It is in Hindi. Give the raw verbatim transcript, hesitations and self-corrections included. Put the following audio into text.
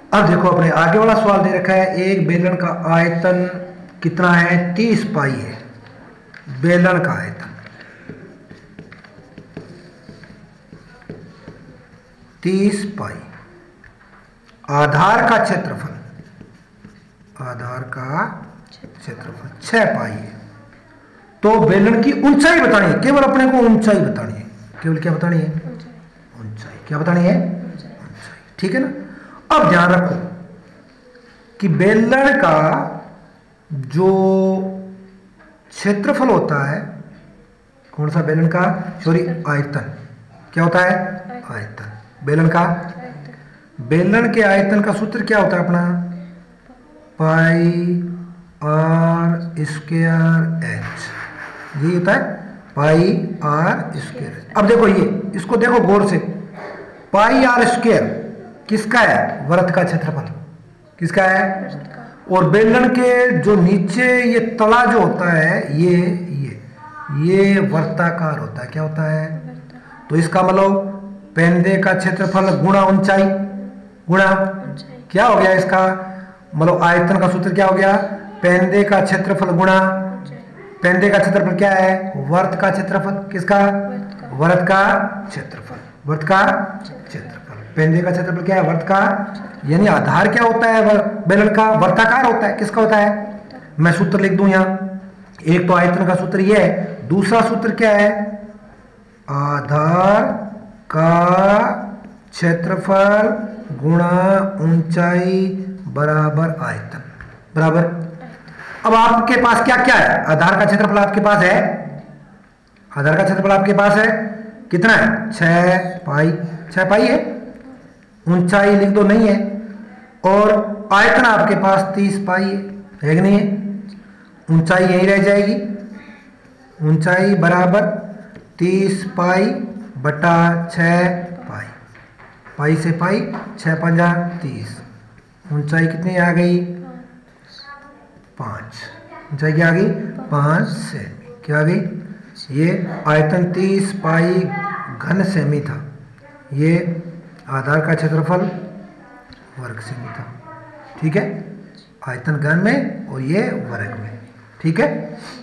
अब देखो अपने आगे वाला सवाल दे रखा है, एक बेलन का आयतन कितना है, तीस पाई है। बेलन का आयतन तीस पाई, आधार का क्षेत्रफल, आधार का क्षेत्रफल छह पाई है। तो बेलन की ऊंचाई बतानी है, केवल अपने को ऊंचाई बतानी है, केवल क्या बतानी है, ऊंचाई। क्या बतानी है, ऊंचाई। ठीक है ना। अब ध्यान रखो कि बेलन का जो क्षेत्रफल होता है, कौन सा बेलन का, सॉरी आयतन, क्या होता है, आयतन। बेलन का, बेलन के आयतन का सूत्र क्या होता है अपना, पाई आर स्क्वायर एच, यही होता है, पाई आर स्क्वायर। अब देखो ये, इसको देखो गौर से, पाई आर स्क्वायर किसका है, वृत्त का क्षेत्रफल, किसका है, और बेलन के जो नीचे ये तला जो होता है, ये ये ये वर्ताकार होता है। क्या होता है, तो इसका मतलब पेंदे का क्षेत्रफल गुणा ऊंचाई, गुणा क्या हो गया इसका, मतलब आयतन का सूत्र क्या हो गया, पेंदे का क्षेत्रफल गुणा, पेंदे का क्षेत्रफल क्या है, वर्त का क्षेत्रफल, किसका, वर्त का क्षेत्रफल, वर्त का क्षेत्रफल। पेंदे का क्षेत्रफल क्या है, वर्त का, यानी आधार क्या होता है बेलन का, वर्ताकार होता है। किसका होता है, मैं सूत्र लिख दूं यहां, एक तो आयतन का सूत्र ये है, दूसरा सूत्र क्या है, आधार का क्षेत्रफल गुणा ऊंचाई बराबर आयतन, बराबर। अब आपके पास क्या क्या है, आधार का क्षेत्रफल आपके पास है, आधार का क्षेत्रफल आपके पास है कितना है, छह पाई, छह पाई है। ऊंचाई लिख दो, नहीं है, और आयतन आपके पास तीस पाई है, है कि नहीं है, ऊंचाई यही रह जाएगी, ऊंचाई बराबर तीस पाई बटा छह पाई, पाई से पाई, छह पंजा तीस, ऊंचाई कितनी आ गई, पाँच, ऊंचाई क्या आ गई, पाँच सेमी। क्या आ गई, ये आयतन तीस पाई घन सेमी था, ये आधार का क्षेत्रफल वर्ग सेमी था। ठीक है, आयतन घन में और ये वर्ग में। ठीक है।